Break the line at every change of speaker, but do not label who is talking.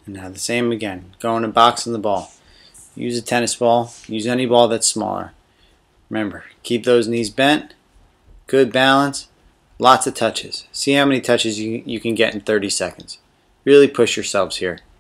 And now the same again. Going and boxing the ball. Use a tennis ball. Use any ball that's smaller. Remember, keep those knees bent. Good balance. Lots of touches. See how many touches you can get in 30 seconds. Really push yourselves here.